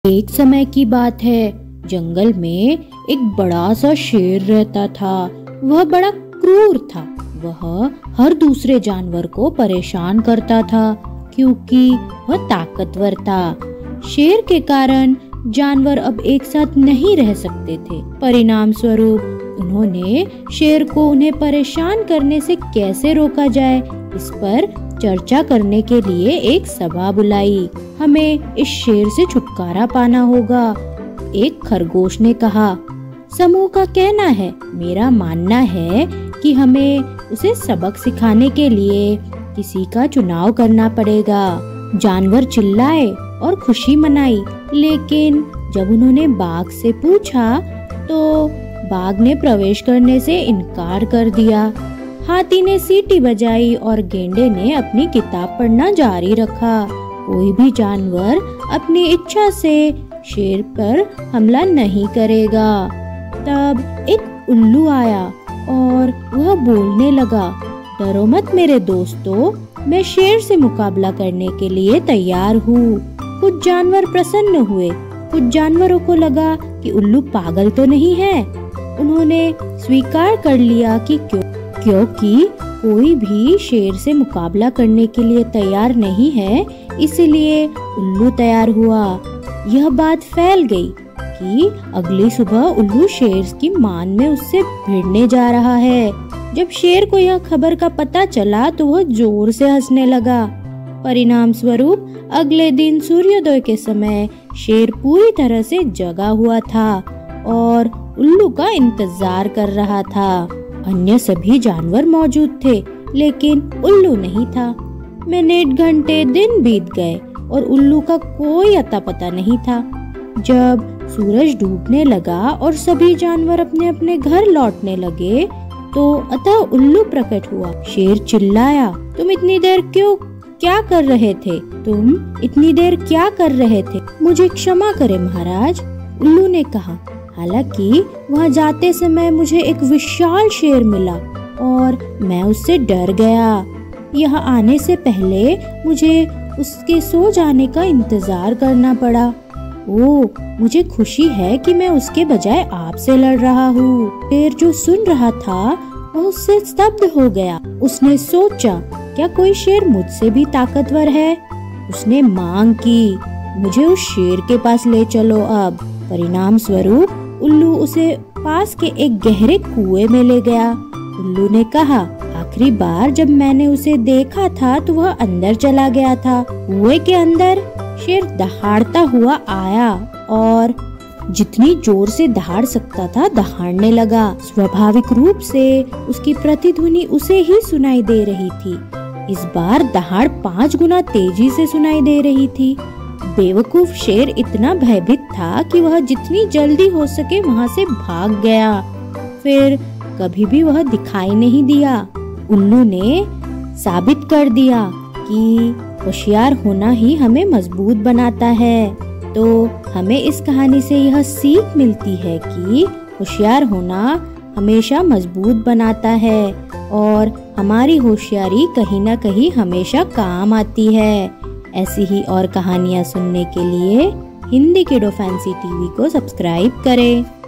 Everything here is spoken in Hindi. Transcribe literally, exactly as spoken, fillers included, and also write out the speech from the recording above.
एक समय की बात है, जंगल में एक बड़ा सा शेर रहता था। वह बड़ा क्रूर था। वह हर दूसरे जानवर को परेशान करता था क्योंकि वह ताकतवर था। शेर के कारण जानवर अब एक साथ नहीं रह सकते थे। परिणाम स्वरूप उन्होंने शेर को उन्हें परेशान करने से कैसे रोका जाए, इस पर चर्चा करने के लिए एक सभा बुलाई। हमें इस शेर से छुटकारा पाना होगा। एक खरगोश ने कहा, समूह का कहना है, मेरा मानना है कि हमें उसे सबक सिखाने के लिए किसी का चुनाव करना पड़ेगा। जानवर चिल्लाए और खुशी मनाई, लेकिन जब उन्होंने बाघ से पूछा तो बाघ ने प्रवेश करने से इनकार कर दिया। हाथी ने सीटी बजाई और गेंडे ने अपनी किताब पढ़ना जारी रखा। कोई भी जानवर अपनी इच्छा से शेर पर हमला नहीं करेगा। तब एक उल्लू आया और वह बोलने लगा, डरो मत मेरे दोस्तों, मैं शेर से मुकाबला करने के लिए तैयार हूँ। कुछ जानवर प्रसन्न हुए, कुछ जानवरों को लगा कि उल्लू पागल तो नहीं है। उन्होंने स्वीकार कर लिया कि क्यों क्योंकि कोई भी शेर से मुकाबला करने के लिए तैयार नहीं है, इसलिए उल्लू तैयार हुआ। यह बात फैल गई कि अगली सुबह उल्लू शेर की मान में उससे भिड़ने जा रहा है। जब शेर को यह खबर का पता चला तो वह जोर से हंसने लगा। परिणाम स्वरूप अगले दिन सूर्योदय के समय शेर पूरी तरह से जगा हुआ था और उल्लू का इंतजार कर रहा था। अन्य सभी जानवर मौजूद थे, लेकिन उल्लू नहीं था। मिनट घंटे दिन बीत गए और उल्लू का कोई अता पता नहीं था। जब सूरज डूबने लगा और सभी जानवर अपने अपने घर लौटने लगे तो अतः उल्लू प्रकट हुआ। शेर चिल्लाया, तुम इतनी देर क्यों क्या कर रहे थे तुम इतनी देर क्या कर रहे थे मुझे क्षमा करें महाराज। उल्लू ने कहा, हालांकि वहाँ जाते समय मुझे एक विशाल शेर मिला और मैं उससे डर गया। यहाँ आने से पहले मुझे उसके सो जाने का इंतजार करना पड़ा। ओ, मुझे खुशी है कि मैं उसके बजाय आपसे लड़ रहा हूँ। शेर जो सुन रहा था वह उससे स्तब्ध हो गया। उसने सोचा, क्या कोई शेर मुझसे भी ताकतवर है? उसने मांग की, मुझे उस शेर के पास ले चलो अब। परिणाम स्वरूप उल्लू उसे पास के एक गहरे कुएं में ले गया। उल्लू ने कहा, आखिरी बार जब मैंने उसे देखा था तो वह अंदर चला गया था। कुएं के अंदर शेर दहाड़ता हुआ आया और जितनी जोर से दहाड़ सकता था दहाड़ने लगा। स्वाभाविक रूप से उसकी प्रतिध्वनि उसे ही सुनाई दे रही थी। इस बार दहाड़ पांच गुना तेजी से सुनाई दे रही थी। बेवकूफ शेर इतना भयभीत था कि वह जितनी जल्दी हो सके वहां से भाग गया। फिर कभी भी वह दिखाई नहीं दिया। उल्लू ने साबित कर दिया कि होशियार होना ही हमें मजबूत बनाता है। तो हमें इस कहानी से यह सीख मिलती है कि होशियार होना हमेशा मजबूत बनाता है और हमारी होशियारी कहीं ना कहीं हमेशा काम आती है। ऐसी ही और कहानियाँ सुनने के लिए हिंदी किडो फैंसी टीवी को सब्सक्राइब करें।